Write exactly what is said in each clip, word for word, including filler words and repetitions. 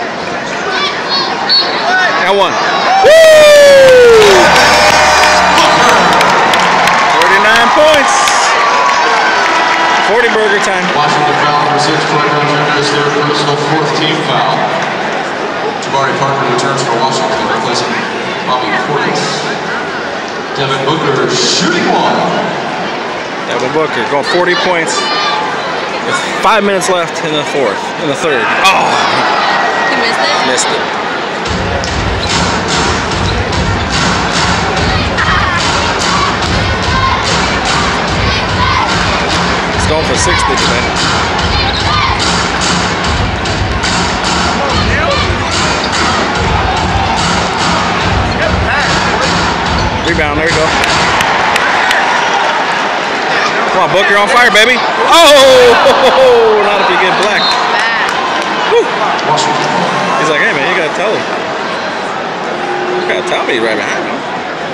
Got one. Woo! thirty-nine points. forty burger time. Washington foul number six, Troy Memphis, their personal fourth team foul. Jabari Parker returns for Washington, replacing Bobby Portis. Devin Booker shooting one. Devin Booker going forty points. With five minutes left in the fourth, in the third. Oh! You missed it? Missed it. It's going for sixty today. Rebound, there you go. Come on, Booker, on fire, baby. Oh, not if you get black. Woo. He's like, hey, man, you gotta tell him. You gotta tell me right behind me.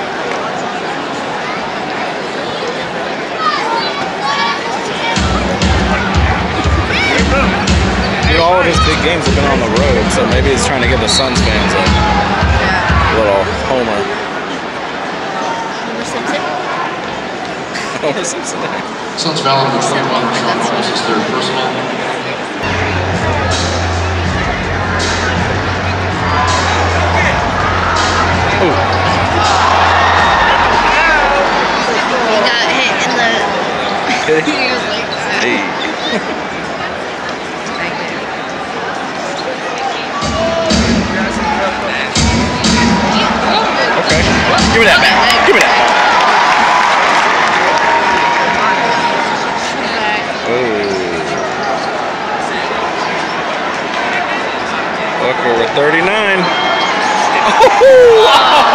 Dude, all of his big games have been on the road, so maybe he's trying to give the Suns fans a little homer. Homer Simpson there. Suns foul number twenty-one, Sean Holmes is third personal. Ooh. He got hit in the... Did he? He was like that. Hey. Okay. Give me that back. Give me that. Booker with thirty-nine. Oh!